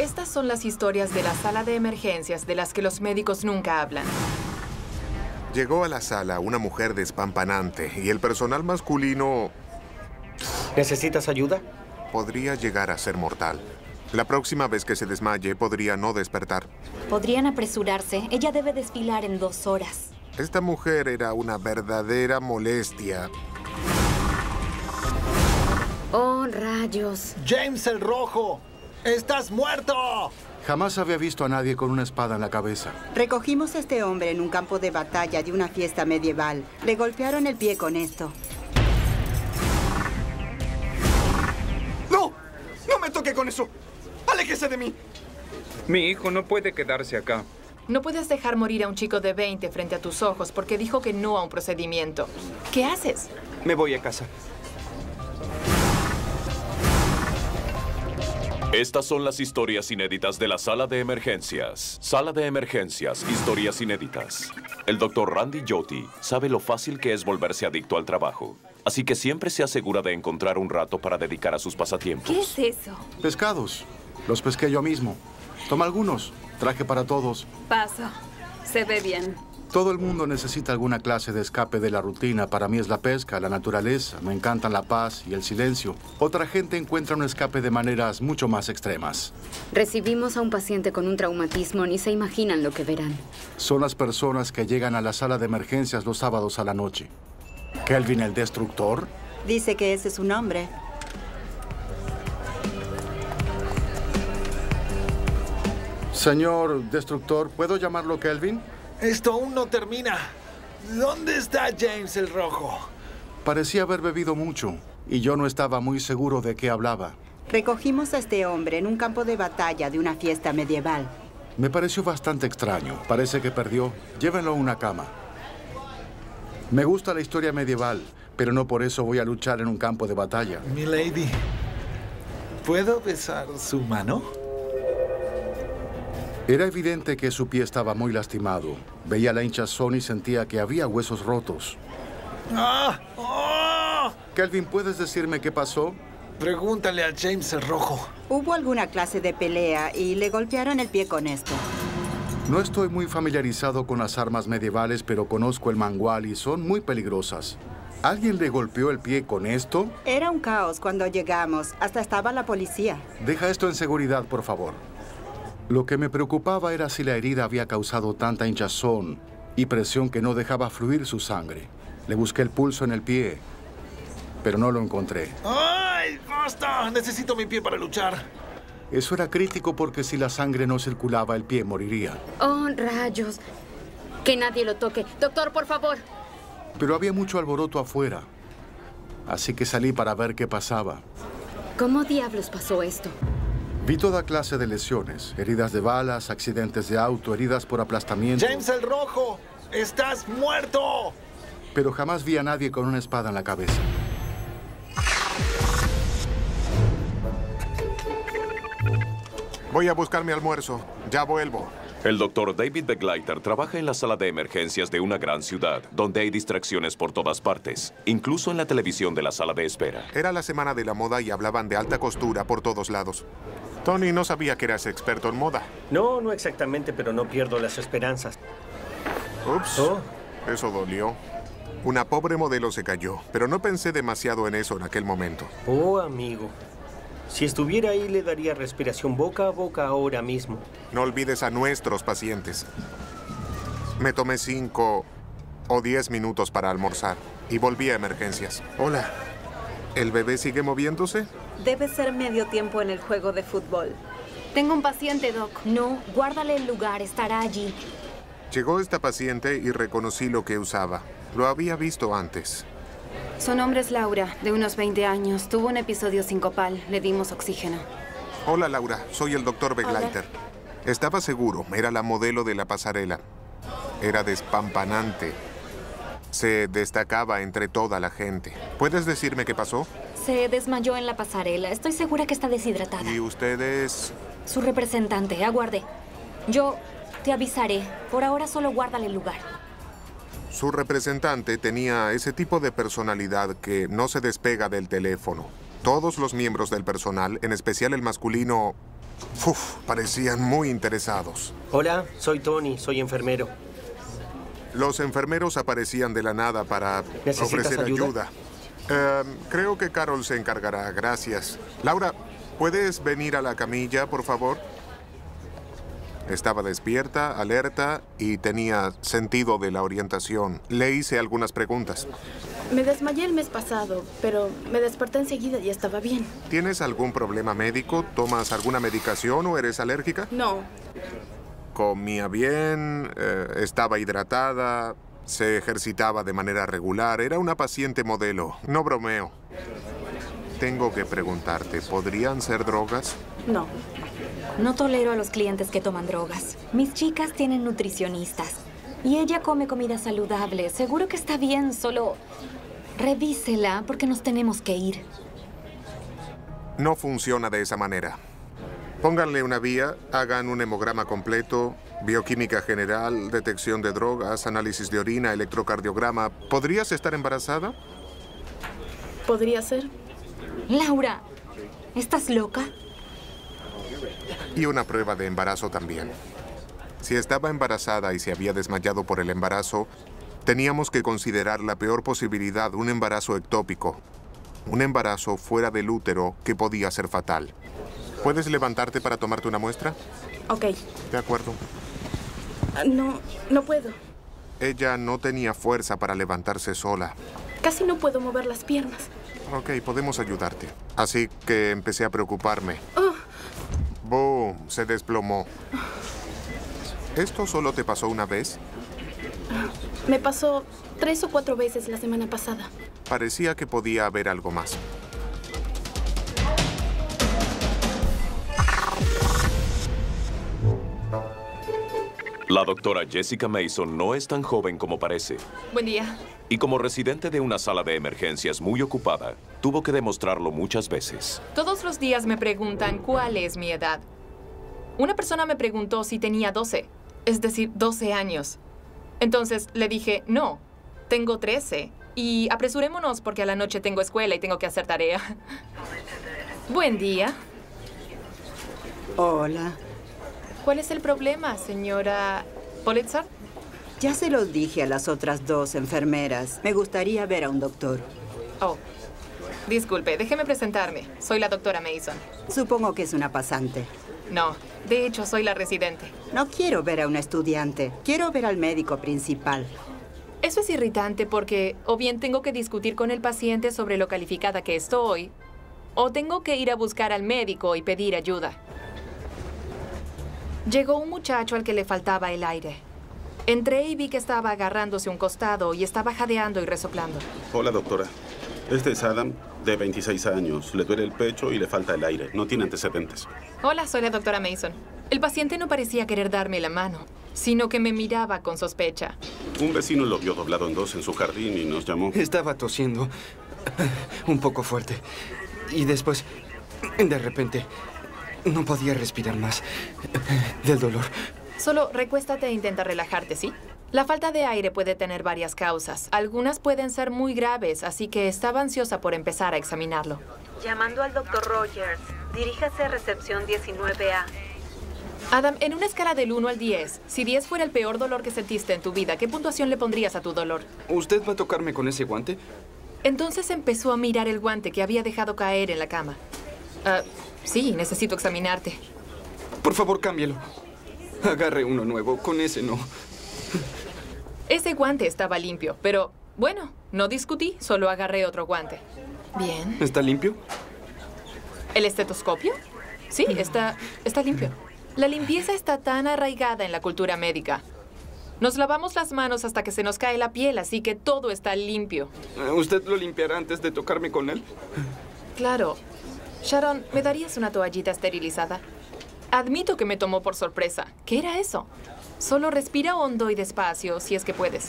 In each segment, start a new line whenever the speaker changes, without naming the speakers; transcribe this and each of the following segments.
Estas son las historias de la sala de emergencias de las que los médicos nunca hablan.
Llegó a la sala una mujer despampanante y el personal masculino
¿Necesitas ayuda?
podría llegar a ser mortal. La próxima vez que se desmaye podría no despertar.
Podrían apresurarse. Ella debe desfilar en 2 horas.
Esta mujer era una verdadera molestia.
¡Oh, rayos!
¡James el Rojo! ¡Estás muerto!
Jamás había visto a nadie con una espada en la cabeza.
Recogimos a este hombre en un campo de batalla de una fiesta medieval. Le golpearon el pie con esto.
¡No! ¡No me toque con eso! ¡Aléjese de mí!
Mi hijo no puede quedarse acá.
No puedes dejar morir a un chico de 20 frente a tus ojos porque dijo que no a un procedimiento. ¿Qué haces?
Me voy a casa.
Estas son las historias inéditas de la Sala de Emergencias. Sala de Emergencias, historias inéditas. El Dr. Randy Joti sabe lo fácil que es volverse adicto al trabajo. Así que siempre se asegura de encontrar un rato para dedicar a sus pasatiempos.
¿Qué es eso?
Pescados. Los pesqué yo mismo. Toma algunos. Traje para todos.
Paso. Se ve bien.
Todo el mundo necesita alguna clase de escape de la rutina. Para mí es la pesca, la naturaleza. Me encantan la paz y el silencio. Otra gente encuentra un escape de maneras mucho más extremas.
Recibimos a un paciente con un traumatismo. Ni se imaginan lo que verán.
Son las personas que llegan a la sala de emergencias los sábados a la noche. ¿Kelvin el Destructor?
Dice que ese es su nombre.
Señor Destructor, ¿puedo llamarlo Kelvin?
Esto aún no termina. ¿Dónde está James el Rojo?
Parecía haber bebido mucho y yo no estaba muy seguro de qué hablaba.
Recogimos a este hombre en un campo de batalla de una fiesta medieval.
Me pareció bastante extraño. Parece que perdió. Llévenlo a una cama. Me gusta la historia medieval, pero no por eso voy a luchar en un campo de batalla.
Milady, ¿puedo besar su mano?
Era evidente que su pie estaba muy lastimado. Veía la hinchazón y sentía que había huesos rotos.
¡Ah! ¡Oh!
Kelvin, ¿puedes decirme qué pasó?
Pregúntale a James el Rojo.
Hubo alguna clase de pelea y le golpearon el pie con esto.
No estoy muy familiarizado con las armas medievales, pero conozco el mangual y son muy peligrosas. ¿Alguien le golpeó el pie con esto?
Era un caos cuando llegamos. Hasta estaba la policía.
Deja esto en seguridad, por favor. Lo que me preocupaba era si la herida había causado tanta hinchazón y presión que no dejaba fluir su sangre. Le busqué el pulso en el pie, pero no lo encontré.
¡Ay, basta! Necesito mi pie para luchar.
Eso era crítico porque si la sangre no circulaba, el pie moriría.
¡Oh, rayos! Que nadie lo toque. Doctor, por favor.
Pero había mucho alboroto afuera, así que salí para ver qué pasaba.
¿Cómo diablos pasó esto?
Vi toda clase de lesiones, heridas de balas, accidentes de auto, heridas por aplastamiento.
¡James el Rojo! ¡Estás muerto!
Pero jamás vi a nadie con una espada en la cabeza.
Voy a buscar mi almuerzo. Ya vuelvo.
El Dr. David Begleiter trabaja en la sala de emergencias de una gran ciudad, donde hay distracciones por todas partes, incluso en la televisión de la sala de espera.
Era la semana de la moda y hablaban de alta costura por todos lados. Tony, no sabía que eras experto en moda.
No, no exactamente, pero no pierdo las esperanzas.
Ups,
Oh.
Eso dolió. Una pobre modelo se cayó, pero no pensé demasiado en eso en aquel momento.
Oh, amigo. Si estuviera ahí, le daría respiración boca a boca ahora mismo.
No olvides a nuestros pacientes. Me tomé 5 o 10 minutos para almorzar y volví a emergencias. Hola. ¿El bebé sigue moviéndose?
Debe ser medio tiempo en el juego de fútbol.
Tengo un paciente, Doc. No, guárdale el lugar. Estará allí.
Llegó esta paciente y reconocí lo que usaba. Lo había visto antes.
Su nombre es Laura, de unos 20 años. Tuvo un episodio sincopal. Le dimos oxígeno.
Hola, Laura. Soy el Dr. Begleiter. Estaba seguro. Era la modelo de la pasarela. Era despampanante. Se destacaba entre toda la gente. ¿Puedes decirme qué pasó?
Se desmayó en la pasarela. Estoy segura que está deshidratada.
¿Y usted es...?
Su representante. Aguarde. Yo te avisaré. Por ahora solo guárdale el lugar.
Su representante tenía ese tipo de personalidad que no se despega del teléfono. Todos los miembros del personal, en especial el masculino, Parecían muy interesados.
Hola, soy Tony, soy enfermero.
Los enfermeros aparecían de la nada para ofrecer ayuda. Creo que Carol se encargará, gracias. Laura, ¿puedes venir a la camilla, por favor? Estaba despierta, alerta y tenía sentido de la orientación. Le hice algunas preguntas.
Me desmayé el mes pasado, pero me desperté enseguida y estaba bien.
¿Tienes algún problema médico? ¿Tomas alguna medicación o eres alérgica?
No.
Comía bien, estaba hidratada, se ejercitaba de manera regular. Era una paciente modelo. No bromeo. Tengo que preguntarte, ¿podrían ser drogas?
No.
No tolero a los clientes que toman drogas. Mis chicas tienen nutricionistas. Y ella come comida saludable. Seguro que está bien, solo revísela porque nos tenemos que ir.
No funciona de esa manera. Pónganle una vía, hagan un hemograma completo, bioquímica general, detección de drogas, análisis de orina, electrocardiograma. ¿Podrías estar embarazada?
Podría ser.
Laura, ¿estás loca?
Y una prueba de embarazo también. Si estaba embarazada y se había desmayado por el embarazo, teníamos que considerar la peor posibilidad, un embarazo ectópico. Un embarazo fuera del útero que podía ser fatal. ¿Puedes levantarte para tomarte una muestra?
Ok.
De acuerdo.
No puedo.
Ella no tenía fuerza para levantarse sola.
Casi no puedo mover las piernas.
Ok, podemos ayudarte. Así que empecé a preocuparme.
Oh.
¡Boom! Se desplomó. ¿Esto solo te pasó una vez?
Me pasó 3 o 4 veces la semana pasada.
Parecía que podía haber algo más.
La doctora Jessica Mason no es tan joven como parece.
Buen día.
Y como residente de una sala de emergencias muy ocupada, tuvo que demostrarlo muchas veces.
Todos los días me preguntan cuál es mi edad. Una persona me preguntó si tenía 12, es decir, 12 años. Entonces le dije, no, tengo 13. Y apresurémonos porque a la noche tengo escuela y tengo que hacer tarea. Buen día.
Hola.
¿Cuál es el problema, señora Pulitzer?
Ya se los dije a las otras 2 enfermeras. Me gustaría ver a un doctor.
Oh, disculpe, déjeme presentarme. Soy la doctora Mason.
Supongo que es una pasante.
No, de hecho, soy la residente.
No quiero ver a una estudiante. Quiero ver al médico principal.
Eso es irritante porque o bien tengo que discutir con el paciente sobre lo calificada que estoy, o tengo que ir a buscar al médico y pedir ayuda. Llegó un muchacho al que le faltaba el aire. Entré y vi que estaba agarrándose un costado y estaba jadeando y resoplando.
Hola, doctora. Este es Adam, de 26 años. Le duele el pecho y le falta el aire. No tiene antecedentes.
Hola, soy la doctora Mason. El paciente no parecía querer darme la mano, sino que me miraba con sospecha.
Un vecino lo vio doblado en 2 en su jardín y nos llamó.
Estaba tosiendo un poco fuerte. Y después, de repente, no podía respirar más del dolor.
Solo recuéstate e intenta relajarte, ¿sí? La falta de aire puede tener varias causas. Algunas pueden ser muy graves, así que estaba ansiosa por empezar a examinarlo.
Llamando al Dr. Rogers. Diríjase a recepción 19A.
Adam, en una escala del 1 al 10, si 10 fuera el peor dolor que sentiste en tu vida, ¿qué puntuación le pondrías a tu dolor?
¿Usted va a tocarme con ese guante?
Entonces empezó a mirar el guante que había dejado caer en la cama. Sí, necesito examinarte.
Por favor, cámbielo. Agarre uno nuevo. Con ese no.
Ese guante estaba limpio, pero bueno, no discutí, solo agarré otro guante. Bien.
¿Está limpio?
¿El estetoscopio? Sí, está limpio. La limpieza está tan arraigada en la cultura médica. Nos lavamos las manos hasta que se nos cae la piel, así que todo está limpio.
¿Usted lo limpiará antes de tocarme con él?
Claro. Sharon, ¿me darías una toallita esterilizada? Admito que me tomó por sorpresa. ¿Qué era eso? Solo respira hondo y despacio, si es que puedes.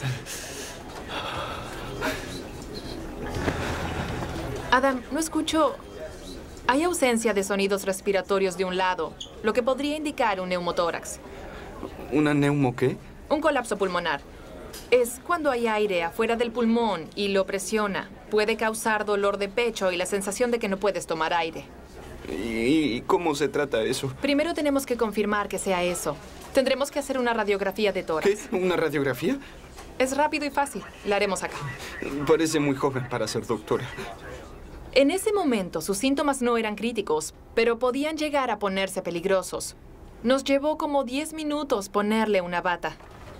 Adam, no escucho... Hay ausencia de sonidos respiratorios de un lado, lo que podría indicar un neumotórax.
¿Una neumo qué?
Un colapso pulmonar. Es cuando hay aire afuera del pulmón y lo presiona. Puede causar dolor de pecho y la sensación de que no puedes tomar aire.
¿Y cómo se trata eso?
Primero tenemos que confirmar que sea eso. Tendremos que hacer una radiografía de tórax.
¿Qué? ¿Una radiografía?
Es rápido y fácil. La haremos acá.
Parece muy joven para ser doctora.
En ese momento, sus síntomas no eran críticos, pero podían llegar a ponerse peligrosos. Nos llevó como 10 minutos ponerle una bata.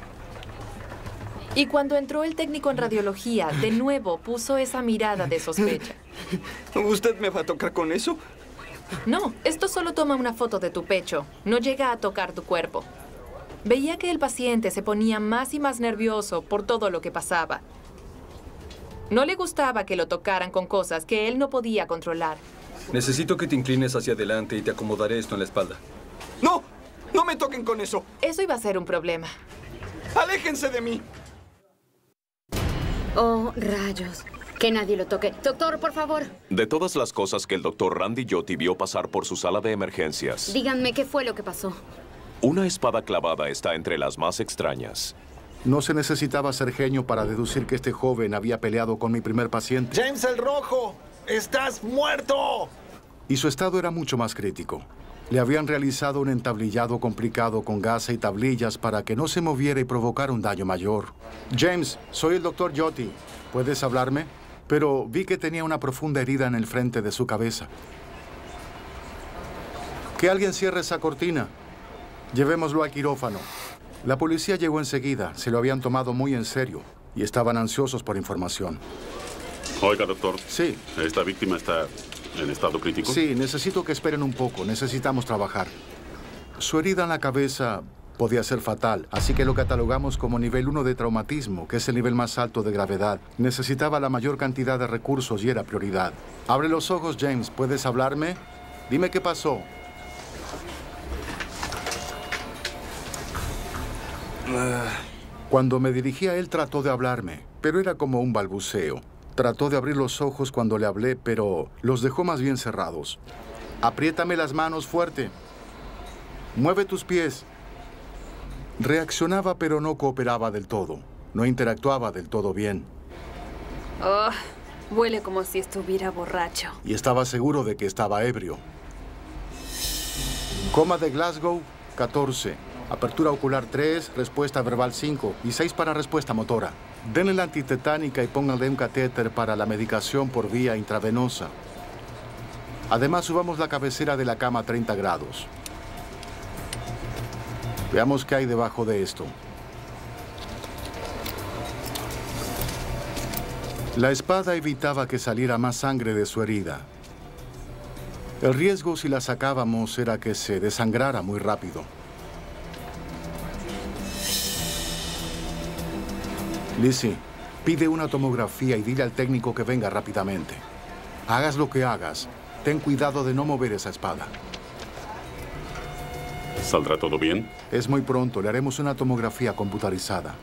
Y cuando entró el técnico en radiología, de nuevo puso esa mirada de sospecha.
¿Usted me va a tocar con eso?
No, esto solo toma una foto de tu pecho. No llega a tocar tu cuerpo. Veía que el paciente se ponía más y más nervioso por todo lo que pasaba. No le gustaba que lo tocaran con cosas que él no podía controlar.
Necesito que te inclines hacia adelante y te acomodaré esto en la espalda.
¡No! ¡No me toquen con eso!
Eso iba a ser un problema.
¡Aléjense de mí!
Oh, rayos. Que nadie lo toque. Doctor, por favor.
De todas las cosas que el doctor Randy Jyoti vio pasar por su sala de emergencias,
Díganme qué fue lo que pasó.
una espada clavada está entre las más extrañas.
No se necesitaba ser genio para deducir que este joven había peleado con mi primer paciente.
¡James el Rojo! ¡Estás muerto!
Y su estado era mucho más crítico. Le habían realizado un entablillado complicado con gasa y tablillas para que no se moviera y provocara un daño mayor. James, soy el doctor Jyoti. ¿Puedes hablarme? Pero vi que tenía una profunda herida en el frente de su cabeza. Que alguien cierre esa cortina. Llevémoslo al quirófano. La policía llegó enseguida. Se lo habían tomado muy en serio y estaban ansiosos por información.
Oiga, doctor.
Sí.
¿Esta víctima está en estado crítico?
Sí, necesito que esperen un poco. Necesitamos trabajar. Su herida en la cabeza podía ser fatal, así que lo catalogamos como nivel 1 de traumatismo, que es el nivel más alto de gravedad. Necesitaba la mayor cantidad de recursos y era prioridad. Abre los ojos, James. ¿Puedes hablarme? Dime qué pasó. Cuando me dirigí a él trató de hablarme, pero era como un balbuceo. Trató de abrir los ojos cuando le hablé, pero los dejó más bien cerrados. Apriétame las manos fuerte. Mueve tus pies. Reaccionaba, pero no cooperaba del todo. No interactuaba del todo bien.
Oh, huele como si estuviera borracho.
Y estaba seguro de que estaba ebrio. Coma de Glasgow, 14. Apertura ocular 3, respuesta verbal 5 y 6 para respuesta motora. Denle la antitetánica y pónganle un catéter para la medicación por vía intravenosa. Además, subamos la cabecera de la cama a 30 grados. Veamos qué hay debajo de esto. La espada evitaba que saliera más sangre de su herida. El riesgo si la sacábamos era que se desangrara muy rápido. Lizzie, pide una tomografía y dile al técnico que venga rápidamente. Hagas lo que hagas, ten cuidado de no mover esa espada.
¿Saldrá todo bien?
Es muy pronto, le haremos una tomografía computarizada.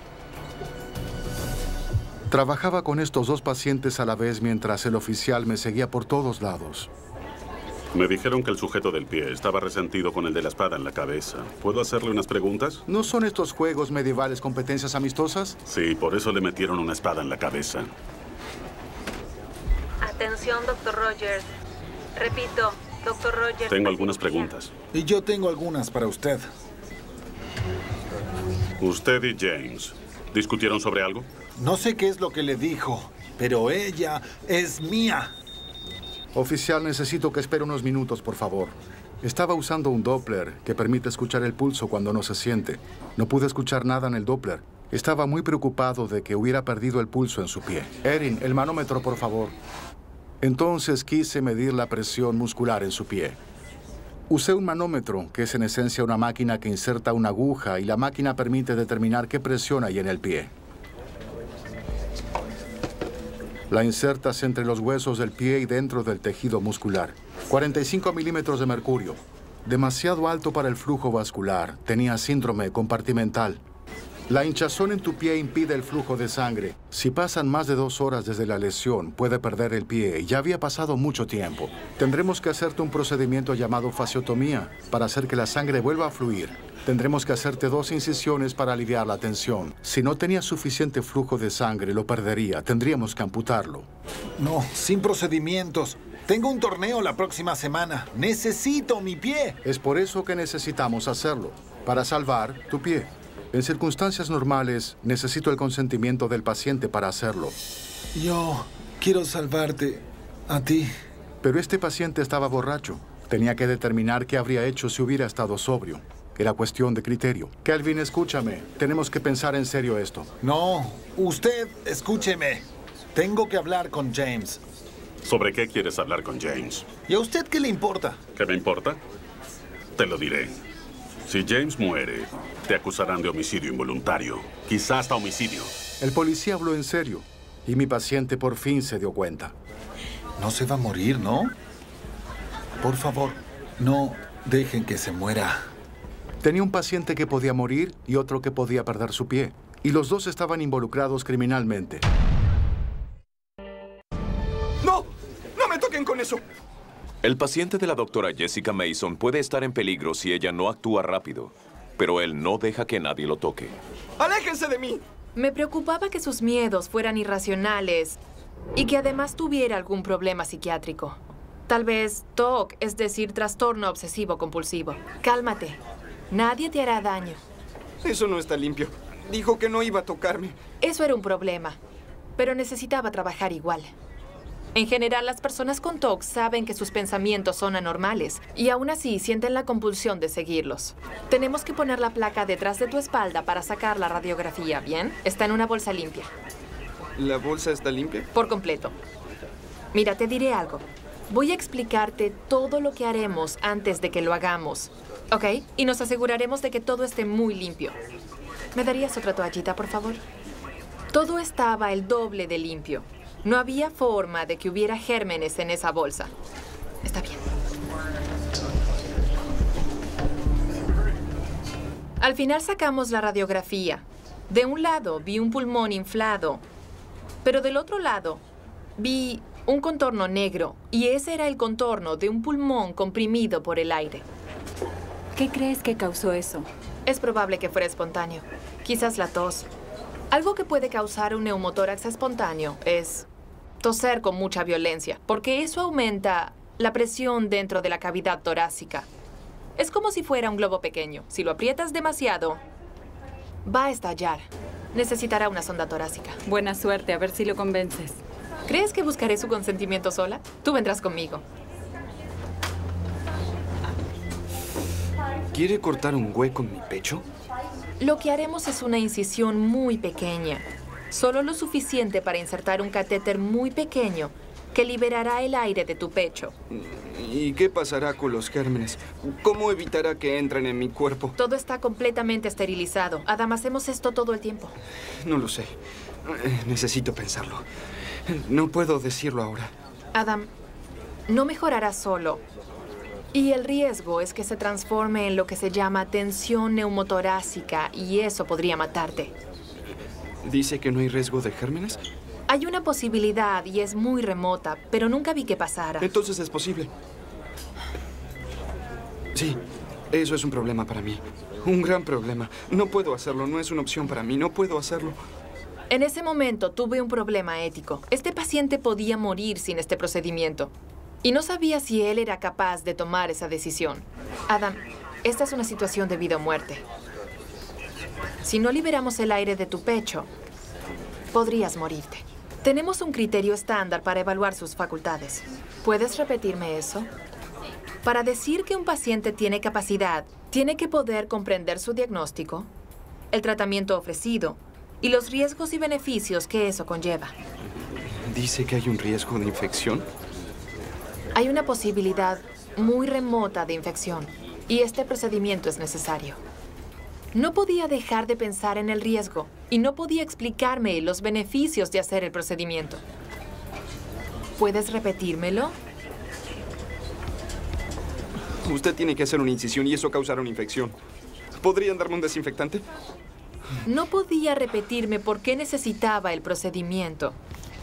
Trabajaba con estos dos pacientes a la vez mientras el oficial me seguía por todos lados.
Me dijeron que el sujeto del pie estaba resentido con el de la espada en la cabeza. ¿Puedo hacerle unas preguntas?
¿No son estos juegos medievales competencias amistosas?
Sí, por eso le metieron una espada en la cabeza.
Atención, Dr. Rogers. Repito, Dr. Rogers.
Tengo algunas preguntas.
Y yo tengo algunas para usted.
Usted y James, ¿discutieron sobre algo?
No sé qué es lo que le dijo, pero ella es mía.
Oficial, necesito que espere unos minutos, por favor. Estaba usando un Doppler que permite escuchar el pulso cuando no se siente. No pude escuchar nada en el Doppler. Estaba muy preocupado de que hubiera perdido el pulso en su pie. Erin, el manómetro, por favor. Entonces quise medir la presión muscular en su pie. Usé un manómetro, que es en esencia una máquina que inserta una aguja y la máquina permite determinar qué presión hay en el pie. La insertas entre los huesos del pie y dentro del tejido muscular. 45 milímetros de mercurio. Demasiado alto para el flujo vascular. Tenía síndrome compartimental. La hinchazón en tu pie impide el flujo de sangre. Si pasan más de 2 horas desde la lesión, puede perder el pie. Y ya había pasado mucho tiempo. Tendremos que hacerte un procedimiento llamado fasciotomía para hacer que la sangre vuelva a fluir. Tendremos que hacerte 2 incisiones para aliviar la tensión. Si no tenía suficiente flujo de sangre, lo perdería. Tendríamos que amputarlo.
No, sin procedimientos. Tengo un torneo la próxima semana. Necesito mi pie.
Es por eso que necesitamos hacerlo, para salvar tu pie. En circunstancias normales, necesito el consentimiento del paciente para hacerlo.
Yo quiero salvarte a ti.
Pero este paciente estaba borracho. Tenía que determinar qué habría hecho si hubiera estado sobrio. Era cuestión de criterio. Kelvin, escúchame. Tenemos que pensar en serio esto.
No, usted, escúcheme. Tengo que hablar con James.
¿Sobre qué quieres hablar con James?
¿Y a usted qué le importa?
¿Qué me importa? Te lo diré. Si James muere, te acusarán de homicidio involuntario. Quizás hasta homicidio.
El policía habló en serio y mi paciente por fin se dio cuenta.
No se va a morir, ¿no? Por favor, no dejen que se muera.
Tenía un paciente que podía morir y otro que podía perder su pie. Y los dos estaban involucrados criminalmente.
¡No! ¡No me toquen con eso!
El paciente de la doctora Jessica Mason puede estar en peligro si ella no actúa rápido. Pero él no deja que nadie lo toque.
¡Aléjense de mí!
Me preocupaba que sus miedos fueran irracionales y que además tuviera algún problema psiquiátrico. Tal vez TOC, es decir, trastorno obsesivo compulsivo. Cálmate. Nadie te hará daño.
Eso no está limpio. Dijo que no iba a tocarme.
Eso era un problema, pero necesitaba trabajar igual. En general, las personas con TOC saben que sus pensamientos son anormales y aún así sienten la compulsión de seguirlos. Tenemos que poner la placa detrás de tu espalda para sacar la radiografía, ¿bien? Está en una bolsa limpia.
¿La bolsa está limpia?
Por completo. Mira, te diré algo. Voy a explicarte todo lo que haremos antes de que lo hagamos, ¿ok? Y nos aseguraremos de que todo esté muy limpio. ¿Me darías otra toallita, por favor? Todo estaba el doble de limpio. No había forma de que hubiera gérmenes en esa bolsa. Está bien. Al final sacamos la radiografía. De un lado vi un pulmón inflado, pero del otro lado vi un contorno negro, y ese era el contorno de un pulmón comprimido por el aire.
¿Qué crees que causó eso?
Es probable que fuera espontáneo. Quizás la tos. Algo que puede causar un neumotórax espontáneo es toser con mucha violencia, porque eso aumenta la presión dentro de la cavidad torácica. Es como si fuera un globo pequeño. Si lo aprietas demasiado, va a estallar. Necesitará una sonda torácica.
Buena suerte, a ver si lo convences.
¿Crees que buscaré su consentimiento sola? Tú vendrás conmigo.
¿Quiere cortar un hueco en mi pecho?
Lo que haremos es una incisión muy pequeña. Solo lo suficiente para insertar un catéter muy pequeño que liberará el aire de tu pecho.
¿Y qué pasará con los gérmenes? ¿Cómo evitará que entren en mi cuerpo?
Todo está completamente esterilizado. Adam, hacemos esto todo el tiempo.
No lo sé. Necesito pensarlo. No puedo decirlo ahora.
Adam, no mejorará solo. Y el riesgo es que se transforme en lo que se llama tensión neumotorácica y eso podría matarte.
¿Dice que no hay riesgo de gérmenes?
Hay una posibilidad y es muy remota, pero nunca vi que pasara.
Entonces es posible. Sí, eso es un problema para mí. Un gran problema. No puedo hacerlo, no es una opción para mí, no puedo hacerlo.
En ese momento tuve un problema ético. Este paciente podía morir sin este procedimiento. Y no sabía si él era capaz de tomar esa decisión. Adam, esta es una situación de vida o muerte. Si no liberamos el aire de tu pecho, podrías morirte. Tenemos un criterio estándar para evaluar sus facultades. ¿Puedes repetirme eso? Para decir que un paciente tiene capacidad, tiene que poder comprender su diagnóstico, el tratamiento ofrecido y los riesgos y beneficios que eso conlleva.
¿Dice que hay un riesgo de infección?
Hay una posibilidad muy remota de infección y este procedimiento es necesario. No podía dejar de pensar en el riesgo y no podía explicarme los beneficios de hacer el procedimiento. ¿Puedes repetírmelo?
Usted tiene que hacer una incisión y eso causará una infección. ¿Podrían darme un desinfectante?
No podía repetirme por qué necesitaba el procedimiento.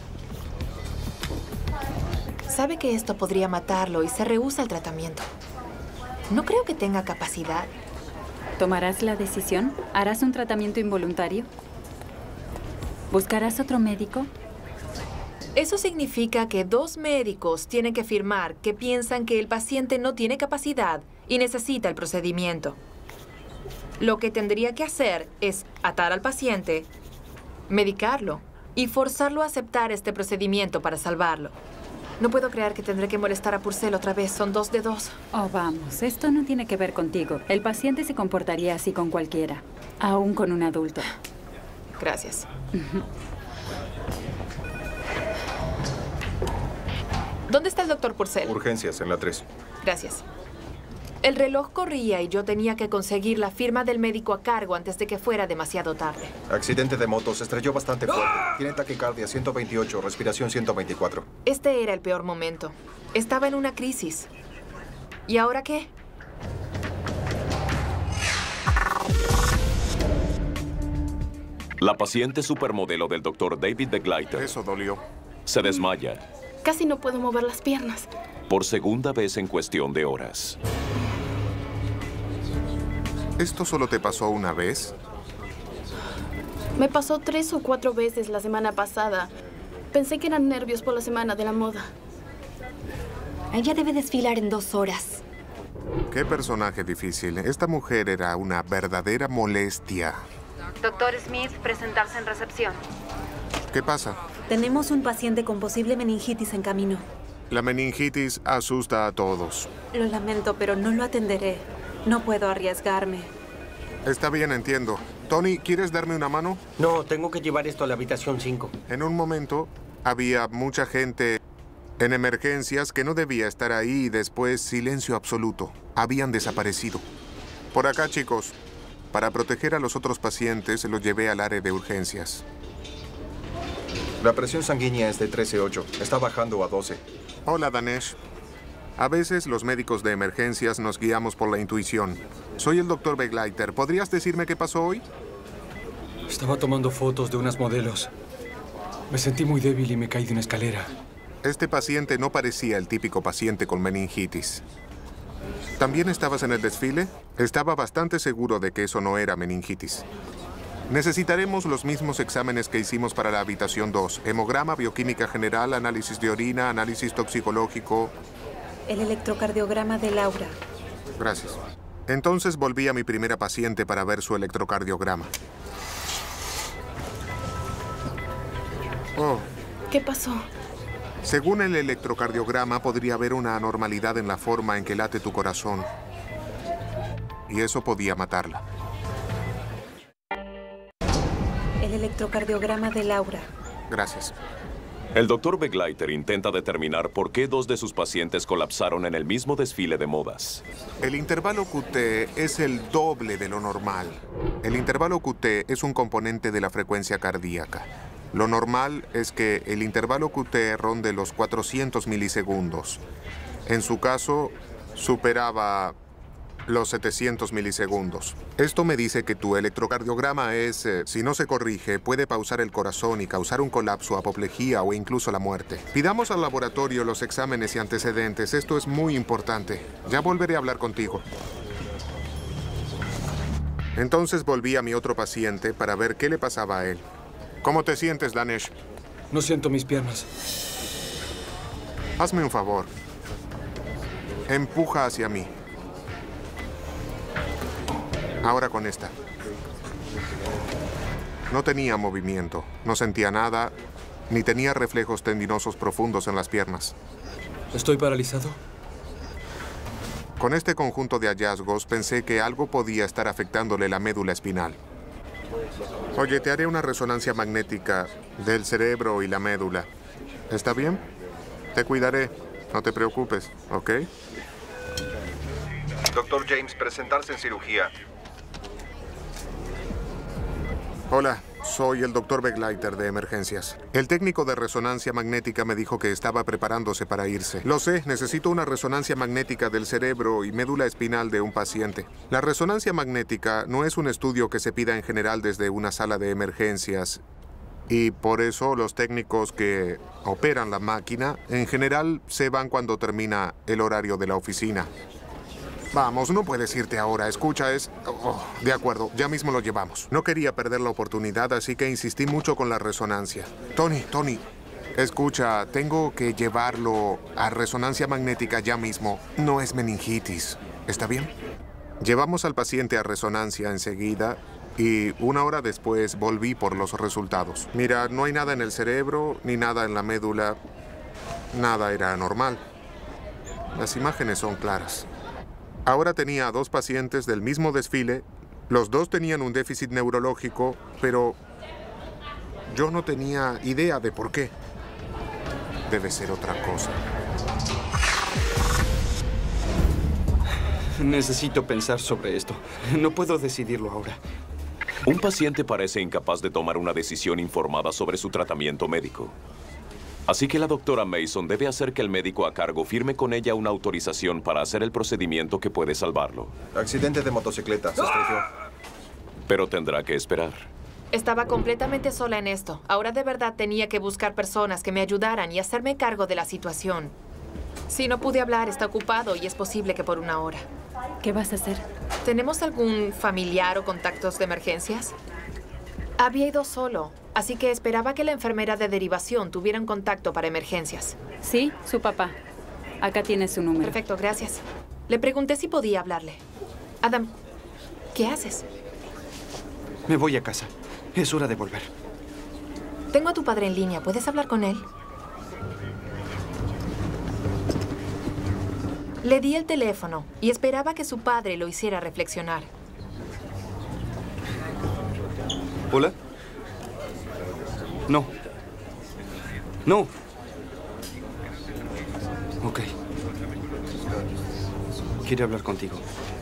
Sabe que esto podría matarlo y se rehúsa al tratamiento. No creo que tenga capacidad.
¿Tomarás la decisión? ¿Harás un tratamiento involuntario? ¿Buscarás otro médico?
Eso significa que 2 médicos tienen que firmar que piensan que el paciente no tiene capacidad y necesita el procedimiento. Lo que tendría que hacer es atar al paciente, medicarlo y forzarlo a aceptar este procedimiento para salvarlo. No puedo creer que tendré que molestar a Purcell otra vez. Son 2 de 2.
Oh, vamos. Esto no tiene que ver contigo. El paciente se comportaría así con cualquiera, aún con un adulto.
Gracias. ¿Dónde está el doctor Purcell?
Urgencias, en la 3.
Gracias. El reloj corría y yo tenía que conseguir la firma del médico a cargo antes de que fuera demasiado tarde.
Accidente de moto, se estrelló bastante fuerte. Tiene taquicardia 128, respiración 124.
Este era el peor momento. Estaba en una crisis. ¿Y ahora qué?
La paciente supermodelo del Dr. David Begleiter.
Eso dolió.
Se desmaya.
Casi no puedo mover las piernas.
Por segunda vez en cuestión de horas.
¿Esto solo te pasó una vez?
Me pasó 3 o 4 veces la semana pasada. Pensé que eran nervios por la semana de la moda.
Ella debe desfilar en 2 horas.
Qué personaje difícil. Esta mujer era una verdadera molestia.
Doctor Smith, presentarse en recepción.
¿Qué pasa?
Tenemos un paciente con posible meningitis en camino.
La meningitis asusta a todos.
Lo lamento, pero no lo atenderé. No puedo arriesgarme.
Está bien, entiendo. Tony, ¿quieres darme una mano?
No, tengo que llevar esto a la habitación 5.
En un momento, había mucha gente en emergencias que no debía estar ahí y después silencio absoluto. Habían desaparecido. Por acá, chicos. Para proteger a los otros pacientes, los llevé al área de urgencias.
La presión sanguínea es de 13.8. Está bajando a 12.
Hola, Danesh. A veces los médicos de emergencias nos guiamos por la intuición. Soy el Dr. Begleiter. ¿Podrías decirme qué pasó hoy?
Estaba tomando fotos de unas modelos. Me sentí muy débil y me caí de una escalera.
Este paciente no parecía el típico paciente con meningitis. ¿También estabas en el desfile? Estaba bastante seguro de que eso no era meningitis. Necesitaremos los mismos exámenes que hicimos para la habitación 2. Hemograma, bioquímica general, análisis de orina, análisis toxicológico.
El electrocardiograma de Laura.
Gracias. Entonces volví a mi primera paciente para ver su electrocardiograma. Oh.
¿Qué pasó?
Según el electrocardiograma, podría haber una anormalidad en la forma en que late tu corazón. Y eso podía matarla.
El electrocardiograma de Laura.
Gracias.
El Dr. Begleiter intenta determinar por qué 2 de sus pacientes colapsaron en el mismo desfile de modas.
El intervalo QT es el doble de lo normal. El intervalo QT es un componente de la frecuencia cardíaca. Lo normal es que el intervalo QT ronde los 400 milisegundos. En su caso, superaba los 700 milisegundos. Esto me dice que tu electrocardiograma es, si no se corrige, puede pausar el corazón y causar un colapso, apoplejía o incluso la muerte. Pidamos al laboratorio los exámenes y antecedentes. Esto es muy importante. Ya volveré a hablar contigo. Entonces volví a mi otro paciente para ver qué le pasaba a él. ¿Cómo te sientes, Danesh?
No siento mis piernas.
Hazme un favor. Empuja hacia mí. Ahora con esta. No tenía movimiento, no sentía nada, ni tenía reflejos tendinosos profundos en las piernas.
¿Estoy paralizado?
Con este conjunto de hallazgos pensé que algo podía estar afectándole la médula espinal. Oye, te haré una resonancia magnética del cerebro y la médula. ¿Está bien? Te cuidaré, no te preocupes, ¿ok?
Dr. James, presentarse en cirugía.
Hola, soy el Dr. Begleiter de emergencias. El técnico de resonancia magnética me dijo que estaba preparándose para irse. Lo sé, necesito una resonancia magnética del cerebro y médula espinal de un paciente. La resonancia magnética no es un estudio que se pida en general desde una sala de emergencias. Y por eso los técnicos que operan la máquina, en general, se van cuando termina el horario de la oficina. Vamos, no puedes irte ahora. Escucha, es... Oh, de acuerdo, ya mismo lo llevamos. No quería perder la oportunidad, así que insistí mucho con la resonancia. Tony, Escucha, tengo que llevarlo a resonancia magnética ya mismo. No es meningitis. ¿Está bien? Llevamos al paciente a resonancia enseguida y 1 hora después volví por los resultados. Mira, no hay nada en el cerebro ni nada en la médula. Nada era anormal. Las imágenes son claras. Ahora tenía a 2 pacientes del mismo desfile. Los 2 tenían un déficit neurológico, pero yo no tenía idea de por qué. Debe ser otra cosa.
Necesito pensar sobre esto. No puedo decidirlo ahora.
Un paciente parece incapaz de tomar una decisión informada sobre su tratamiento médico. Así que la doctora Mason debe hacer que el médico a cargo firme con ella una autorización para hacer el procedimiento que puede salvarlo.
Accidente de motocicleta. Se estrelló.
Pero tendrá que esperar.
Estaba completamente sola en esto. Ahora de verdad tenía que buscar personas que me ayudaran y hacerme cargo de la situación. Si no pude hablar, está ocupado y es posible que por 1 hora.
¿Qué vas a hacer?
¿Tenemos algún familiar o contactos de emergencias? Había ido solo, así que esperaba que la enfermera de derivación tuviera un contacto para emergencias.
Sí, su papá. Acá tiene su número.
Perfecto, gracias. Le pregunté si podía hablarle. Adam, ¿qué haces?
Me voy a casa. Es hora de volver.
Tengo a tu padre en línea. ¿Puedes hablar con él? Le di el teléfono y esperaba que su padre lo hiciera reflexionar.
¿Hola? No. No. Ok. Quiere hablar contigo.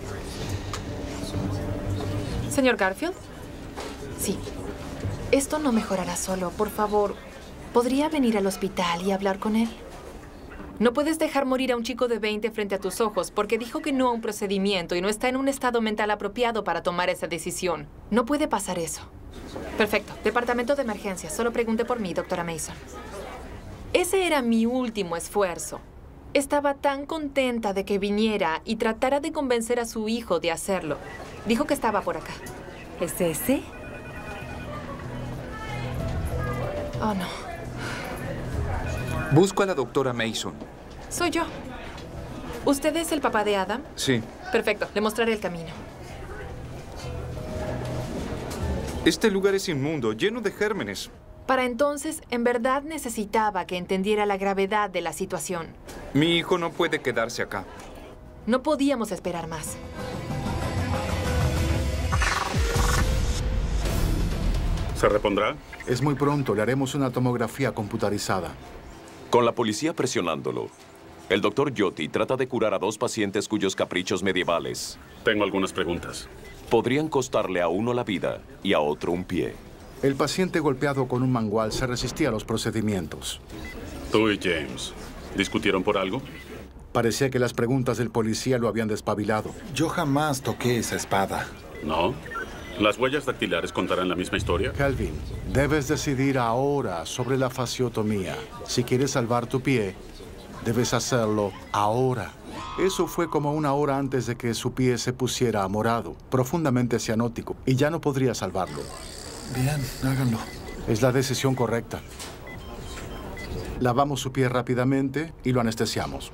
¿Señor Garfield? Sí. Esto no mejorará solo. Por favor, ¿podría venir al hospital y hablar con él? No puedes dejar morir a un chico de 20 frente a tus ojos porque dijo que no a un procedimiento y no está en un estado mental apropiado para tomar esa decisión. No puede pasar eso. Perfecto. Departamento de emergencias. Solo pregunte por mí, doctora Mason. Ese era mi último esfuerzo. Estaba tan contenta de que viniera y tratara de convencer a su hijo de hacerlo. Dijo que estaba por acá.
¿Es ese?
Oh, no.
Busco a la doctora Mason.
Soy yo. ¿Usted es el papá de Adam?
Sí.
Perfecto. Le mostraré el camino.
Este lugar es inmundo, lleno de gérmenes.
Para entonces, en verdad necesitaba que entendiera la gravedad de la situación.
Mi hijo no puede quedarse acá.
No podíamos esperar más.
¿Se repondrá?
Es muy pronto. Le haremos una tomografía computarizada.
Con la policía presionándolo, el doctor Jyoti trata de curar a 2 pacientes cuyos caprichos medievales...
Tengo algunas preguntas.
...podrían costarle a uno la vida y a otro un pie.
El paciente golpeado con un mangual se resistía a los procedimientos.
Tú y James, ¿discutieron por algo?
Parecía que las preguntas del policía lo habían despabilado.
Yo jamás toqué esa espada.
¿No? ¿Las huellas dactilares contarán la misma historia?
Calvin, debes decidir ahora sobre la fasciotomía. Si quieres salvar tu pie, debes hacerlo ahora. Eso fue como 1 hora antes de que su pie se pusiera morado, profundamente cianótico, y ya no podría salvarlo.
Bien, háganlo.
Es la decisión correcta. Lavamos su pie rápidamente y lo anestesiamos.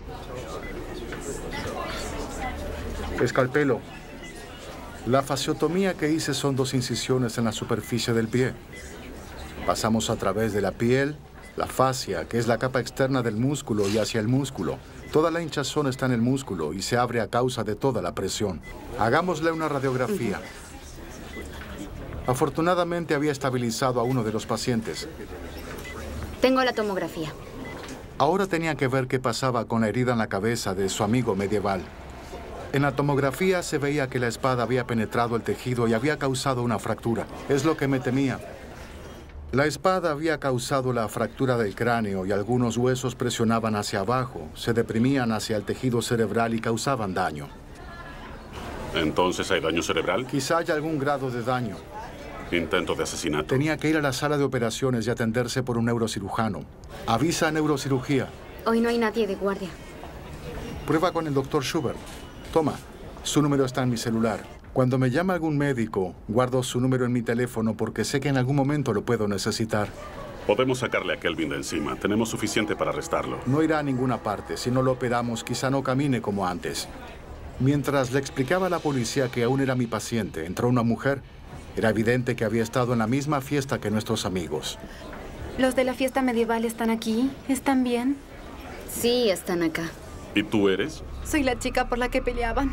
Escalpelo. La fasciotomía que hice son 2 incisiones en la superficie del pie. Pasamos a través de la piel, la fascia, que es la capa externa del músculo, y hacia el músculo. Toda la hinchazón está en el músculo y se abre a causa de toda la presión. Hagámosle una radiografía. Afortunadamente había estabilizado a uno de los pacientes.
Tengo la tomografía.
Ahora tenía que ver qué pasaba con la herida en la cabeza de su amigo medieval. En la tomografía se veía que la espada había penetrado el tejido y había causado una fractura. Es lo que me temía. La espada había causado la fractura del cráneo y algunos huesos presionaban hacia abajo, se deprimían hacia el tejido cerebral y causaban daño.
¿Entonces hay daño cerebral?
Quizá haya algún grado de daño.
Intento de asesinato.
Tenía que ir a la sala de operaciones y atenderse por un neurocirujano. Avisa a neurocirugía.
Hoy no hay nadie de guardia.
Prueba con el doctor Schubert. Toma, su número está en mi celular. Cuando me llama algún médico, guardo su número en mi teléfono porque sé que en algún momento lo puedo necesitar.
Podemos sacarle a Kelvin de encima. Tenemos suficiente para arrestarlo.
No irá a ninguna parte. Si no lo operamos, quizá no camine como antes. Mientras le explicaba a la policía que aún era mi paciente, entró una mujer. Era evidente que había estado en la misma fiesta que nuestros amigos.
¿Los de la fiesta medieval están aquí? ¿Están bien?
Sí, están acá.
¿Y tú eres?
Soy la chica por la que peleaban.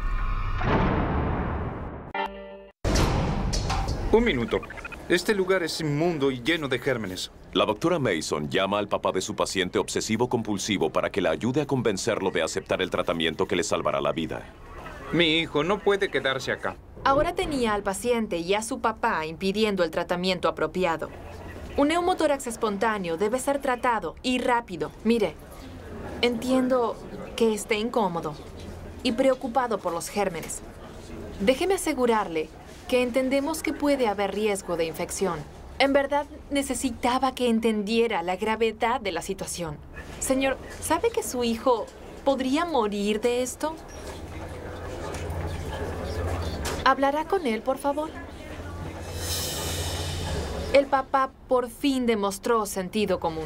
Un minuto. Este lugar es inmundo y lleno de gérmenes.
La doctora Mason llama al papá de su paciente obsesivo-compulsivo para que la ayude a convencerlo de aceptar el tratamiento que le salvará la vida.
Mi hijo no puede quedarse acá.
Ahora tenía al paciente y a su papá impidiendo el tratamiento apropiado. Un neumotórax espontáneo debe ser tratado y rápido. Mire, entiendo que esté incómodo y preocupado por los gérmenes. Déjeme asegurarle que entendemos que puede haber riesgo de infección. En verdad, necesitaba que entendiera la gravedad de la situación. Señor, ¿sabe que su hijo podría morir de esto? ¿Hablará con él, por favor? El papá por fin demostró sentido común.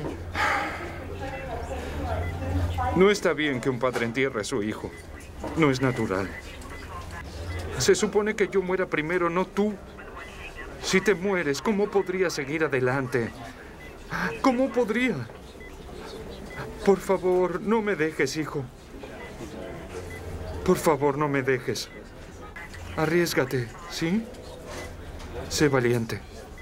No está bien que un padre entierre a su hijo. No es natural. Se supone que yo muera primero, no tú. Si te mueres, ¿cómo podría seguir adelante? ¿Cómo podría? Por favor, no me dejes, hijo. Por favor, no me dejes. Arriésgate, ¿sí? Sé valiente.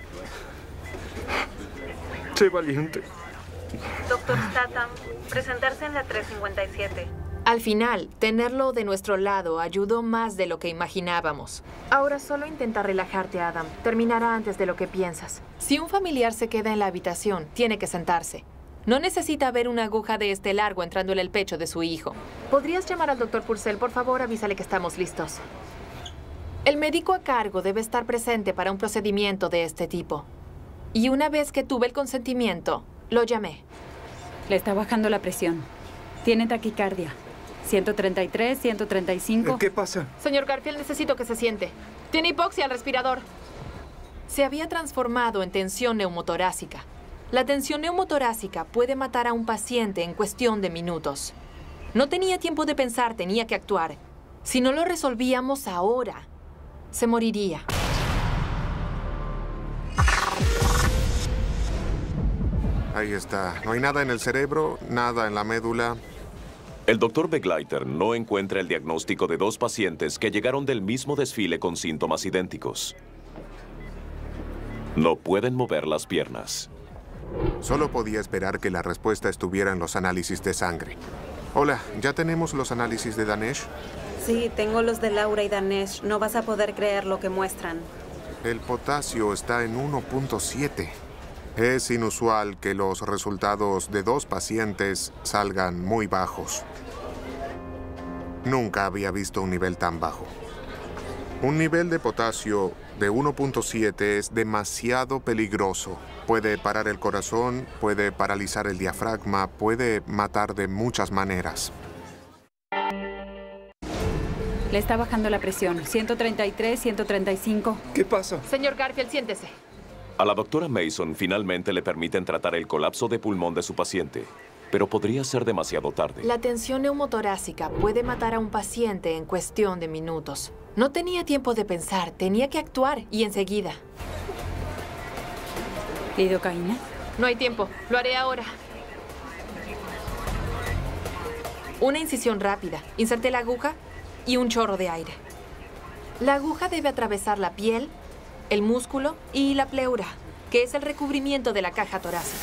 Sé valiente.
Doctor Statham, presentarse en la 357.
Al final, tenerlo de nuestro lado ayudó más de lo que imaginábamos. Ahora solo intenta relajarte, Adam. Terminará antes de lo que piensas. Si un familiar se queda en la habitación, tiene que sentarse. No necesita ver una aguja de este largo entrando en el pecho de su hijo. ¿Podrías llamar al doctor Purcell? Por favor, avísale que estamos listos. El médico a cargo debe estar presente para un procedimiento de este tipo. Y una vez que tuve el consentimiento, lo llamé.
Le está bajando la presión. Tiene taquicardia. 133, 135.
¿Qué pasa?
Señor Garfield, necesito que se siente. Tiene hipoxia al respirador. Se había transformado en tensión neumotorácica. La tensión neumotorácica puede matar a un paciente en cuestión de minutos. No tenía tiempo de pensar, tenía que actuar. Si no lo resolvíamos ahora, se moriría.
Ahí está. No hay nada en el cerebro, nada en la médula.
El doctor Begleiter no encuentra el diagnóstico de dos pacientes que llegaron del mismo desfile con síntomas idénticos. No pueden mover las piernas.
Solo podía esperar que la respuesta estuviera en los análisis de sangre. Hola, ¿ya tenemos los análisis de Danesh?
Sí, tengo los de Laura y Danesh. No vas a poder creer lo que muestran.
El potasio está en 1.7. Es inusual que los resultados de dos pacientes salgan muy bajos. Nunca había visto un nivel tan bajo. Un nivel de potasio de 1.7 es demasiado peligroso. Puede parar el corazón, puede paralizar el diafragma, puede matar de muchas maneras.
Le está bajando la presión. 133, 135.
¿Qué pasa?
Señor Garfield, siéntese.
A la doctora Mason finalmente le permiten tratar el colapso de pulmón de su paciente, pero podría ser demasiado tarde.
La tensión neumotorácica puede matar a un paciente en cuestión de minutos. No tenía tiempo de pensar, tenía que actuar y enseguida.
¿Lidocaína?
No hay tiempo, lo haré ahora. Una incisión rápida. Inserté la aguja y un chorro de aire. La aguja debe atravesar la piel, el músculo y la pleura, que es el recubrimiento de la caja torácica.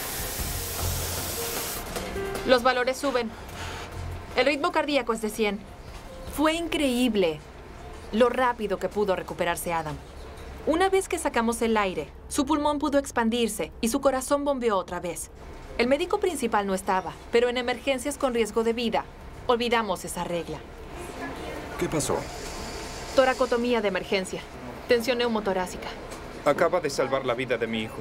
Los valores suben. El ritmo cardíaco es de 100. Fue increíble lo rápido que pudo recuperarse Adam. Una vez que sacamos el aire, su pulmón pudo expandirse y su corazón bombeó otra vez. El médico principal no estaba, pero en emergencias con riesgo de vida, olvidamos esa regla.
¿Qué pasó?
Toracotomía de emergencia. Tensión neumotorácica.
Acaba de salvar la vida de mi hijo.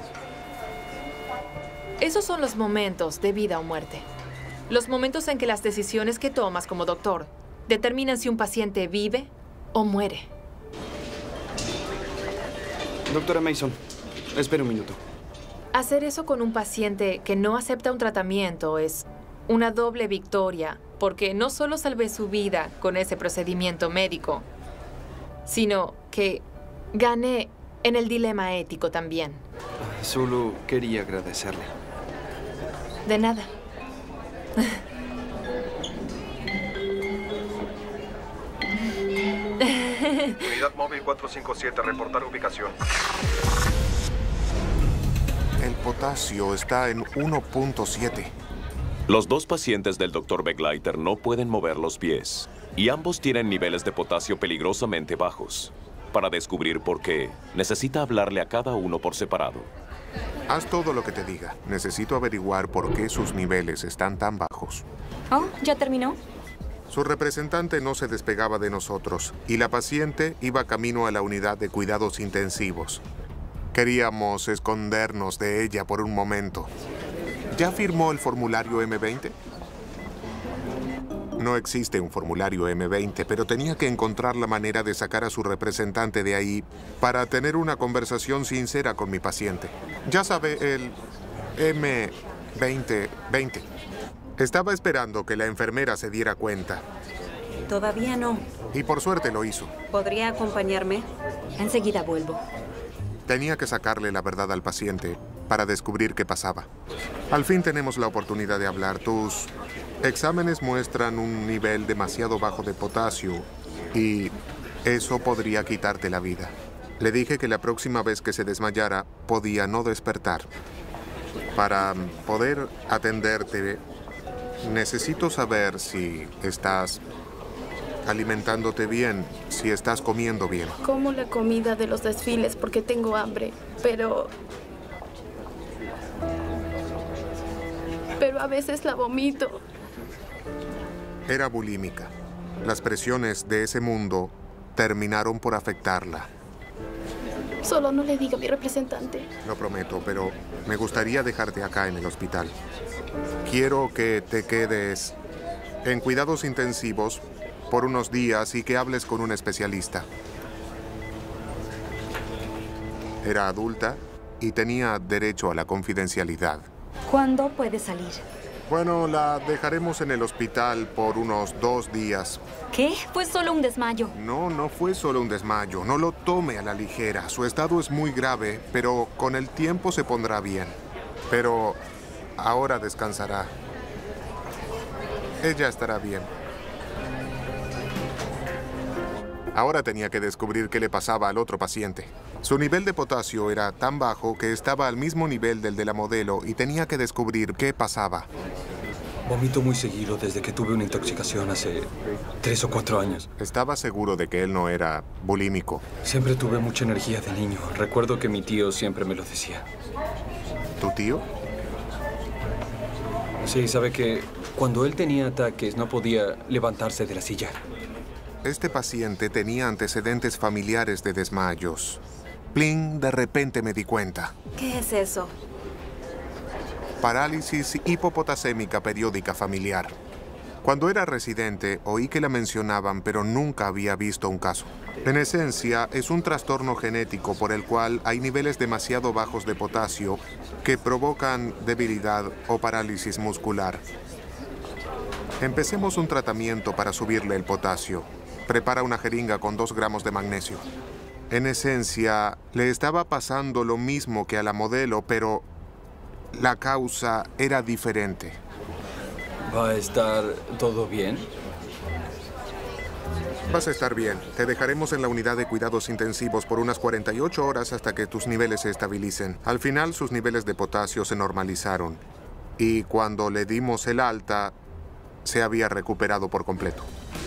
Esos son los momentos de vida o muerte. Los momentos en que las decisiones que tomas como doctor determinan si un paciente vive o muere.
Doctora Mason, espere un minuto.
Hacer eso con un paciente que no acepta un tratamiento es una doble victoria, porque no solo salvé su vida con ese procedimiento médico, sino que gané en el dilema ético también.
Solo quería agradecerle.
De nada.
Unidad móvil 457, reportar ubicación.
El potasio está en 1.7.
Los dos pacientes del Dr. Begleiter no pueden mover los pies y ambos tienen niveles de potasio peligrosamente bajos. Para descubrir por qué, necesita hablarle a cada uno por separado.
Haz todo lo que te diga. Necesito averiguar por qué sus niveles están tan bajos.
Oh, ¿ya terminó?
Su representante no se despegaba de nosotros y la paciente iba camino a la unidad de cuidados intensivos. Queríamos escondernos de ella por un momento. ¿Ya firmó el formulario M20? No existe un formulario M20, pero tenía que encontrar la manera de sacar a su representante de ahí para tener una conversación sincera con mi paciente. Ya sabe, el M2020. Estaba esperando que la enfermera se diera cuenta.
Todavía no.
Y por suerte lo hizo.
¿Podría acompañarme?
Enseguida vuelvo.
Tenía que sacarle la verdad al paciente para descubrir qué pasaba. Al fin tenemos la oportunidad de hablar. Tus exámenes muestran un nivel demasiado bajo de potasio y eso podría quitarte la vida. Le dije que la próxima vez que se desmayara podía no despertar. Para poder atenderte, necesito saber si estás alimentándote bien, si estás comiendo bien.
Como la comida de los desfiles porque tengo hambre, pero a veces la vomito.
Era bulímica. Las presiones de ese mundo terminaron por afectarla.
Solo no le diga a mi representante.
Lo prometo, pero me gustaría dejarte acá en el hospital. Quiero que te quedes en cuidados intensivos por unos días y que hables con un especialista. Era adulta y tenía derecho a la confidencialidad.
¿Cuándo puede salir?
Bueno, la dejaremos en el hospital por unos 2 días.
¿Qué? Fue solo un desmayo.
No, no fue solo un desmayo. No lo tome a la ligera. Su estado es muy grave, pero con el tiempo se pondrá bien. Pero ahora descansará. Ella estará bien. Ahora tenía que descubrir qué le pasaba al otro paciente. Su nivel de potasio era tan bajo que estaba al mismo nivel del de la modelo y tenía que descubrir qué pasaba.
Vomito muy seguido desde que tuve una intoxicación hace 3 o 4 años.
Estaba seguro de que él no era bulímico.
Siempre tuve mucha energía de niño. Recuerdo que mi tío siempre me lo decía.
¿Tu tío?
Sí, sabe que cuando él tenía ataques no podía levantarse de la silla.
Este paciente tenía antecedentes familiares de desmayos. Pling, de repente me di cuenta.
¿Qué es eso?
Parálisis hipopotasémica periódica familiar. Cuando era residente, oí que la mencionaban, pero nunca había visto un caso. En esencia, es un trastorno genético por el cual hay niveles demasiado bajos de potasio que provocan debilidad o parálisis muscular. Empecemos un tratamiento para subirle el potasio. Prepara una jeringa con 2 gramos de magnesio. En esencia, le estaba pasando lo mismo que a la modelo, pero la causa era diferente.
¿Va a estar todo bien?
Vas a estar bien. Te dejaremos en la unidad de cuidados intensivos por unas 48 horas hasta que tus niveles se estabilicen. Al final, sus niveles de potasio se normalizaron. Y cuando le dimos el alta, se había recuperado por completo.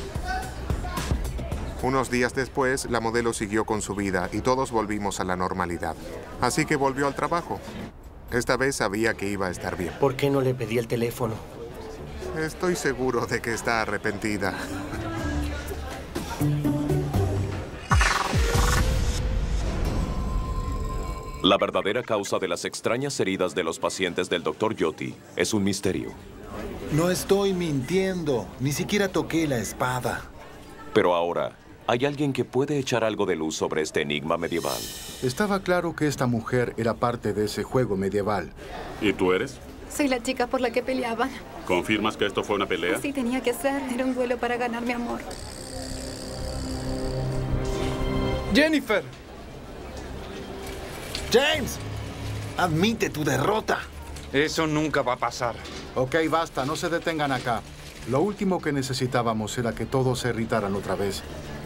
Unos días después, la modelo siguió con su vida y todos volvimos a la normalidad. Así que volvió al trabajo. Esta vez sabía que iba a estar bien.
¿Por qué no le pedí el teléfono?
Estoy seguro de que está arrepentida.
La verdadera causa de las extrañas heridas de los pacientes del Dr. Jyoti es un misterio.
No estoy mintiendo. Ni siquiera toqué la espada.
Pero ahora ¿Hay alguien que puede echar algo de luz sobre este enigma medieval?
Estaba claro que esta mujer era parte de ese juego medieval.
¿Y tú eres?
Soy la chica por la que peleaban.
¿Confirmas que esto fue una pelea?
Así tenía que ser. Era un duelo para ganar mi amor.
¡Jennifer!
¡James! Admite tu derrota.
Eso nunca va a pasar.
Ok, basta. No se detengan acá. Lo último que necesitábamos era que todos se irritaran otra vez.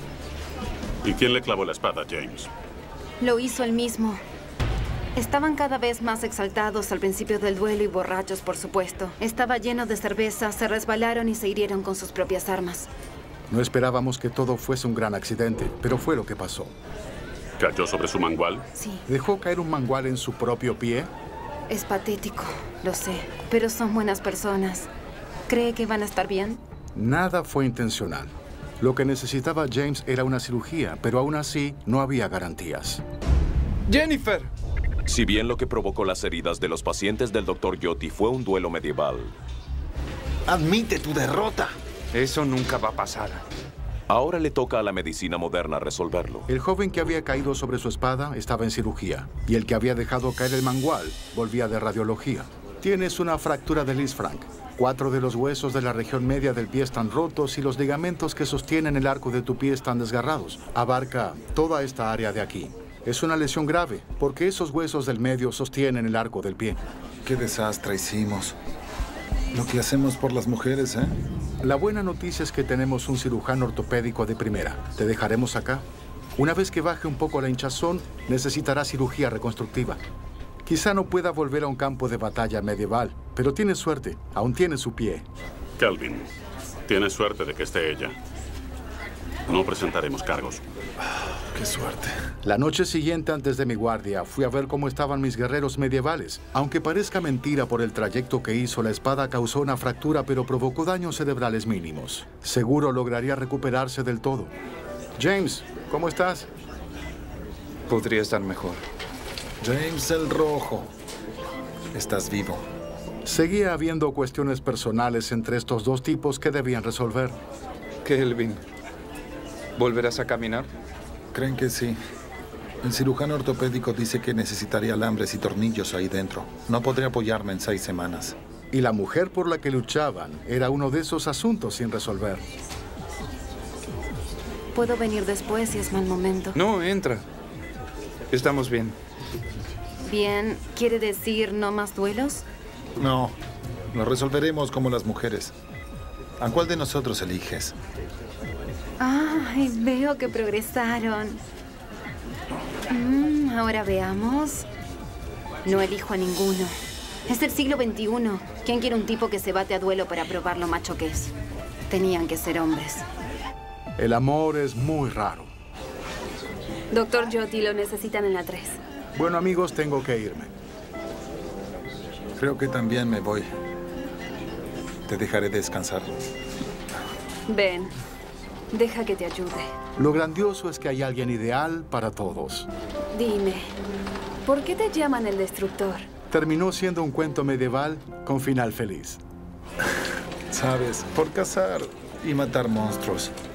¿Y quién le clavó la espada, James?
Lo hizo él mismo. Estaban cada vez más exaltados al principio del duelo y borrachos, por supuesto. Estaba lleno de cerveza, se resbalaron y se hirieron con sus propias armas.
No esperábamos que todo fuese un gran accidente, pero fue lo que pasó.
¿Cayó sobre su mangual?
Sí.
¿Dejó caer un mangual en su propio pie?
Es patético, lo sé, pero son buenas personas. ¿Cree que van a estar bien?
Nada fue intencional. Lo que necesitaba James era una cirugía, pero aún así no había garantías.
¡Jennifer!
Si bien lo que provocó las heridas de los pacientes del Dr. Yoti fue un duelo medieval,
Admite tu derrota.
Eso nunca va a pasar.
ahora le toca a la medicina moderna resolverlo.
El joven que había caído sobre su espada estaba en cirugía, y el que había dejado caer el mangual volvía de radiología. Tienes una fractura de Lisfranc. 4 de los huesos de la región media del pie están rotos y los ligamentos que sostienen el arco de tu pie están desgarrados. Abarca toda esta área de aquí. Es una lesión grave, porque esos huesos del medio sostienen el arco del pie.
Qué desastre hicimos. Lo que hacemos por las mujeres, ¿eh?
La buena noticia es que tenemos un cirujano ortopédico de primera. Te dejaremos acá. Una vez que baje un poco la hinchazón, necesitará cirugía reconstructiva. Quizá no pueda volver a un campo de batalla medieval, pero tiene suerte. Aún tiene su pie.
Calvin, tienes suerte de que esté ella. No presentaremos cargos.
Qué suerte.
La noche siguiente, antes de mi guardia, fui a ver cómo estaban mis guerreros medievales. Aunque parezca mentira por el trayecto que hizo, la espada causó una fractura, pero provocó daños cerebrales mínimos. Seguro lograría recuperarse del todo. James, ¿cómo estás?
Podría estar mejor.
James el Rojo. Estás vivo.
Seguía habiendo cuestiones personales entre estos dos tipos que debían resolver.
Kelvin, ¿volverás a caminar?
Creen que sí. El cirujano ortopédico dice que necesitaría alambres y tornillos ahí dentro. No podré apoyarme en 6 semanas.
Y la mujer por la que luchaban era uno de esos asuntos sin resolver.
¿Puedo venir después si es mal momento?
No, entra. Estamos bien.
Bien, ¿quiere decir no más duelos?
No, lo resolveremos como las mujeres. ¿A cuál de nosotros eliges?
Ay, veo que progresaron. Ahora veamos. No elijo a ninguno. Es el siglo XXI. ¿Quién quiere un tipo que se bate a duelo para probar lo macho que es? Tenían que ser hombres.
El amor es muy raro.
Doctor Yoti, lo necesitan en la 3.
Bueno, amigos, tengo que irme.
Creo que también me voy. Te dejaré descansar.
Ven, deja que te ayude.
Lo grandioso es que hay alguien ideal para todos.
Dime, ¿por qué te llaman el Destructor?
Terminó siendo un cuento medieval con final feliz.
Sabes, por cazar y matar monstruos.